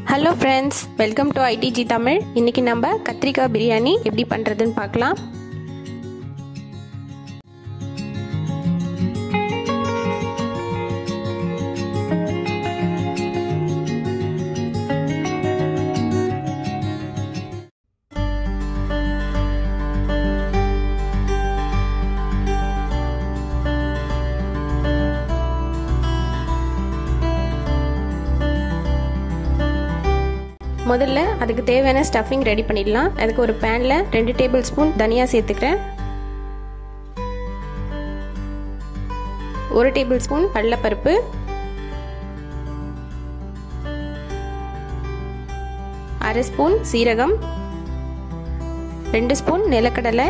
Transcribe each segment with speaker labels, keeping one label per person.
Speaker 1: Hello friends, welcome to ITG Tamil. இன்னைக்கு நம்ம கத்திரிக்காய் பிரியாணி எப்படி பண்றதுன்னு பார்க்கலாம். முதல்ல அதுக்கு தேவையான ஸ்டஃபிங் ரெடி பண்ணிடலாம். அதுக்கு ஒரு பேன்ல 2 டேபிள் ஸ்பூன் தனியா சேர்த்துக்கிறேன். 1 டேபிள் ஸ்பூன் கடலைப்பருப்பு, 1/2 ஸ்பூன் சீரகம், 2 ஸ்பூன் நிலக்கடலை,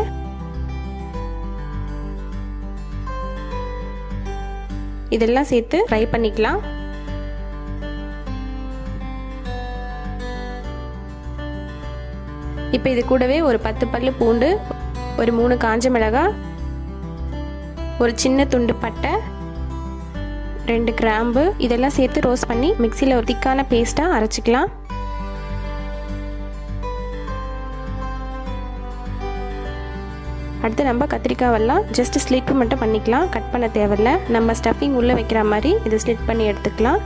Speaker 1: இதெல்லாம் சேர்த்து ஃப்ரை பண்ணிக்கலாம். இப்போ இது கூடவே ஒரு 10 பல்லு பூண்டு, ஒரு 3 காஞ்ச மிளகாய், ஒரு சின்ன துண்டு பட்டை, 2 கிராம்பு இதெல்லாம் சேர்த்து ரோஸ்ட் பண்ணி மிக்சியில் ஒரு திக்கான பேஸ்ட்டாக அரைச்சிக்கலாம். அடுத்து நம்ம கத்திரிக்காவெல்லாம் ஜஸ்ட் ஸ்லிட் மட்டும் பண்ணிக்கலாம், கட் பண்ண தேவையில்லை. நம்ம ஸ்டஃபிங் உள்ளே வைக்கிற மாதிரி இது ஸ்லிட் பண்ணி எடுத்துக்கலாம்.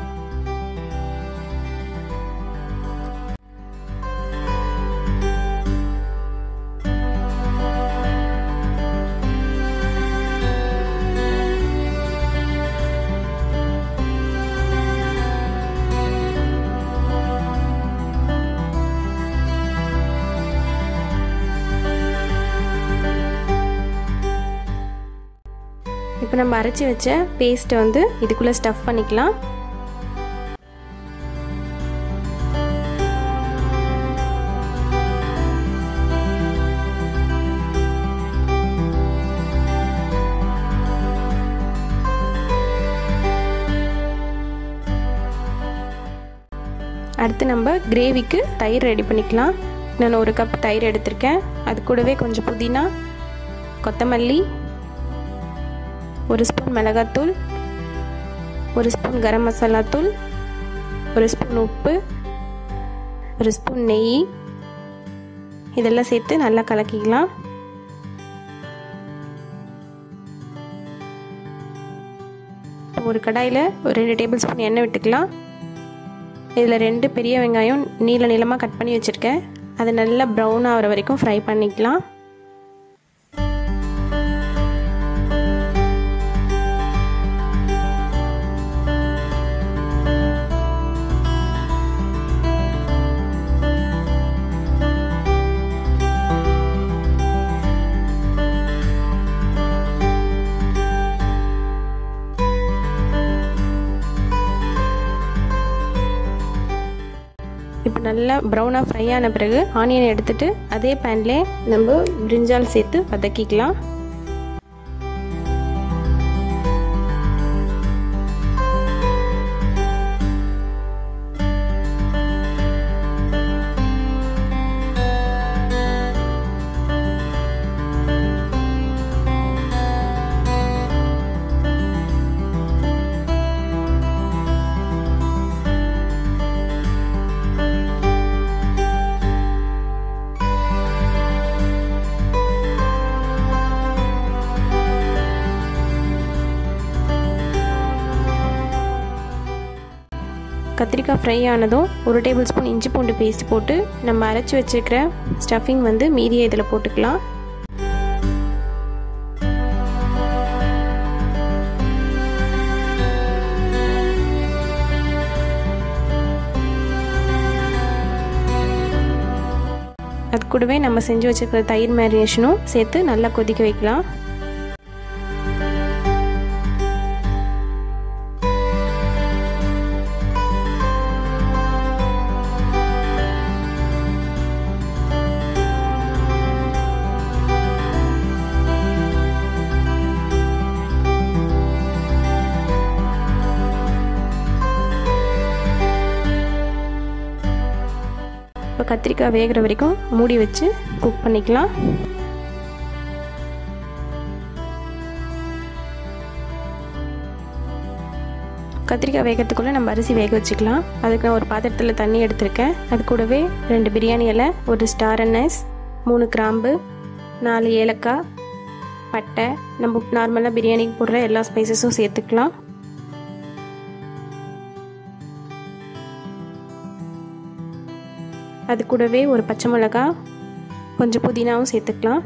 Speaker 1: இப்போ நம்ம அரைச்சி வச்ச பேஸ்ட்டை வந்து இதுக்குள்ளே ஸ்டஃப் பண்ணிக்கலாம். அடுத்து நம்ம கிரேவிக்கு தயிர் ரெடி பண்ணிக்கலாம். நான் 1 கப் தயிர் எடுத்திருக்கேன். அது கூடவே கொஞ்சம் புதினா, கொத்தமல்லி, 1 ஸ்பூன் மிளகாத்தூள், 1 ஸ்பூன் கரம் மசாலா தூள், 1 ஸ்பூன் உப்பு, 1 ஸ்பூன் நெய் இதெல்லாம் சேர்த்து நல்லா கலக்கிக்கலாம். ஒரு கடாயில் ஒரு 2 டேபிள் ஸ்பூன் எண்ணெய் விட்டுக்கலாம். இதில் 2 பெரிய வெங்காயம் நீளமாக கட் பண்ணி வச்சுருக்கேன். அதை நல்லா ப்ரௌன் ஆகிற வரைக்கும் ஃப்ரை பண்ணிக்கலாம். இப்போ நல்லா ப்ரௌனாக ஃப்ரை ஆன பிறகு ஆனியன் எடுத்துட்டு அதே பேன்லேயே நம்ம பிரிஞ்சால் சேர்த்து வதக்கிக்கலாம். கத்திரிக்காய் ஃப்ரை ஆனதும் 1 டேபிள் ஸ்பூன் இஞ்சி பூண்டு பேஸ்ட் போட்டு நம்ம அரைச்சி வச்சுருக்கிற ஸ்டஃபிங் வந்து மீதியை இதில் போட்டுக்கலாம். அது கூடவே நம்ம செஞ்சு வச்சுருக்கிற தயிர் மேரினேஷனும் சேர்த்து நல்லா கொதிக்க வைக்கலாம். இப்போ கத்திரிக்காய் வேகிற வரைக்கும் மூடி வச்சு குக் பண்ணிக்கலாம். கத்திரிக்காய் வேகிறதுக்குள்ளே நம்ம அரிசி வேக வச்சுக்கலாம். அதுக்கு நான் ஒரு பாத்திரத்தில் தண்ணி எடுத்திருக்கேன். அது கூடவே 2 பிரியாணி இலை, ஒரு ஸ்டார் அனைஸ், 3 கிராம்பு, 4 ஏலக்காய், பட்டை, நம்ம நார்மலாக பிரியாணிக்கு போடுற எல்லா ஸ்பைசஸும் சேர்த்துக்கலாம். அது கூடவே ஒரு பச்சை மிளகாய், கொஞ்சம் புதினாவும் சேர்த்துக்கலாம்.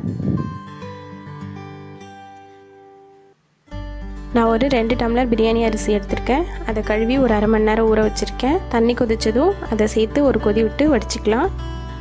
Speaker 1: நான் ஒரு 2 டம்ளர் பிரியாணி அரிசி எடுத்திருக்கேன். அதை கழுவி ஒரு அரை மணி நேரம் ஊற வச்சுருக்கேன். தண்ணி கொதிச்சதும் அதை சேர்த்து ஒரு கொதி விட்டு வடிச்சிக்கலாம்.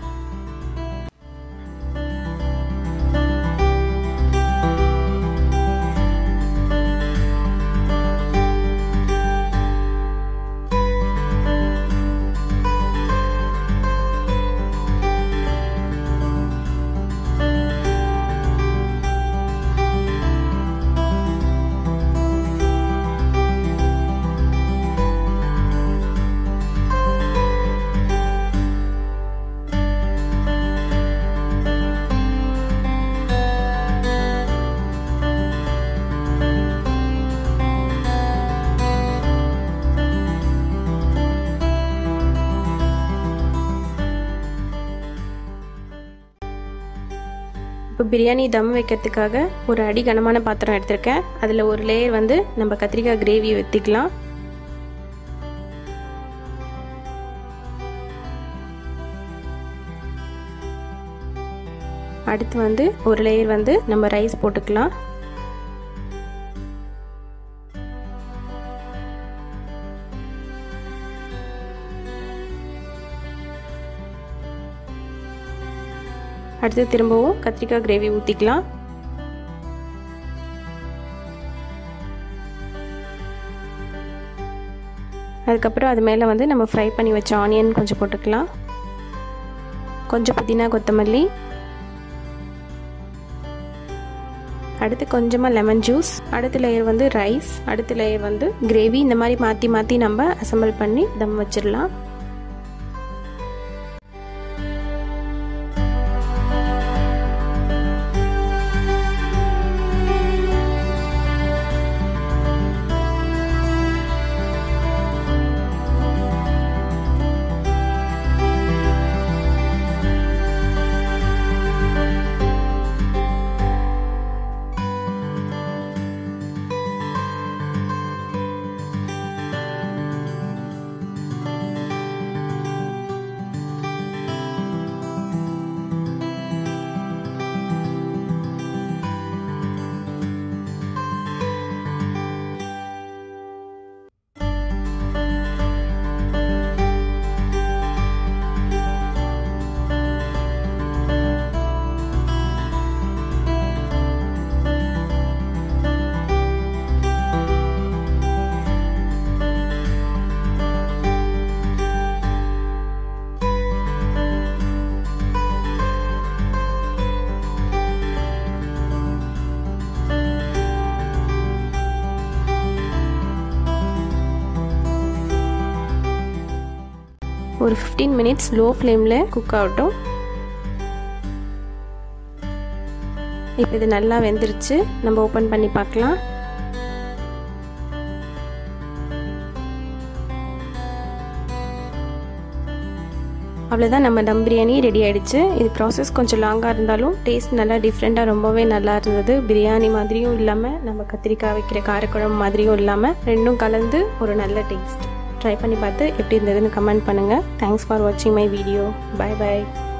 Speaker 1: இப்போ பிரியாணி தம் வைக்கிறதுக்காக ஒரு அடி கனமான பாத்திரம் எடுத்திருக்கேன். அதில் ஒரு லேயர் வந்து நம்ம கத்திரிக்காய் கிரேவி ஊற்றிக்கலாம். அடுத்து வந்து ஒரு லேயர் வந்து நம்ம ரைஸ் போட்டுக்கலாம். அடுத்து திரும்பவும் கத்திரிக்காய் கிரேவி ஊற்றிக்கலாம். அதுக்கப்புறம் அது மேலே வந்து நம்ம ஃப்ரை பண்ணி வச்ச ஆனியன் கொஞ்சம் போட்டுக்கலாம். கொஞ்சம் புதினா, கொத்தமல்லி, அடுத்து கொஞ்சமாக லெமன் ஜூஸ், அடுத்த லேயர் வந்து ரைஸ், அடுத்த லேயர் வந்து கிரேவி. இந்த மாதிரி மாற்றி மாற்றி நம்ம அசம்பிள் பண்ணி தம் வச்சிடலாம். ஒரு 15 மினிட்ஸ் லோ ஃப்ளேமில் குக் ஆகட்டும். இப்போ இது நல்லா வெந்துருச்சு. நம்ம ஓப்பன் பண்ணி பார்க்கலாம். அவ்வளோதான், நம்ம தம் பிரியாணி ரெடி ஆகிடுச்சு. இது ப்ராசஸ் கொஞ்சம் லாங்காக இருந்தாலும் டேஸ்ட் நல்லா டிஃப்ரெண்ட்டாக ரொம்பவே நல்லா இருந்தது. பிரியாணி மாதிரியும் இல்லாமல் நம்ம கத்திரிக்காய் வைக்கிற காரக்குழம்பு மாதிரியும் இல்லாமல் ரெண்டும் கலந்து ஒரு நல்ல டேஸ்ட். ட்ரை பண்ணி பார்த்து எப்படி இருந்ததுன்னு கமெண்ட் பண்ணுங்கள். தேங்க்ஸ் ஃபார் வாட்சிங் மை வீடியோ. Bye by.